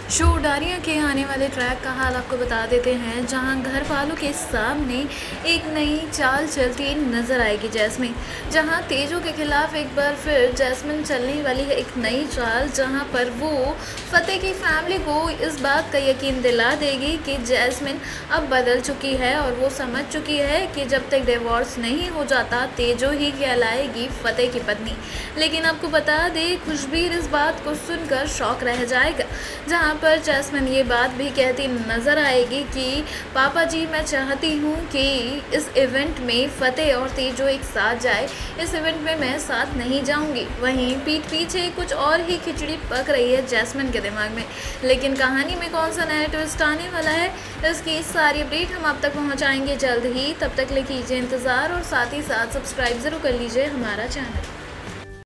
Show उडारियाँ के आने वाले ट्रैक का हाल आपको बता देते हैं, जहां घर वालों के सामने एक नई चाल चलती नजर आएगी जैस्मिन। जहां तेजो के खिलाफ एक बार फिर जैस्मिन चलने वाली है एक नई चाल, जहां पर वो फतेह की फैमिली को इस बात का यकीन दिला देगी कि जैस्मिन अब बदल चुकी है और वो समझ चुकी है कि जब तक डिवोर्स नहीं हो जाता तेजो ही कहलाएगी फतेह की पत्नी। लेकिन आपको बता दे, खुशबीर इस बात को सुनकर शौक रह जाएगा, जहां पर जैस्मिन ये बात भी कहती नजर आएगी कि पापा जी, मैं चाहती हूँ कि इस इवेंट में फतेह और तेजो एक साथ जाए, इस इवेंट में मैं साथ नहीं जाऊँगी। वहीं पीठ पीछे कुछ और ही खिचड़ी पक रही है जैस्मिन के दिमाग में। लेकिन कहानी में कौन सा नया ट्विस्ट आने वाला है, इसकी सारी अपडेट हम आप तक पहुँचाएंगे जल्द ही। तब तक ले कीजिए इंतज़ार और साथ ही साथ सब्सक्राइब ज़रूर कर लीजिए हमारा चैनल।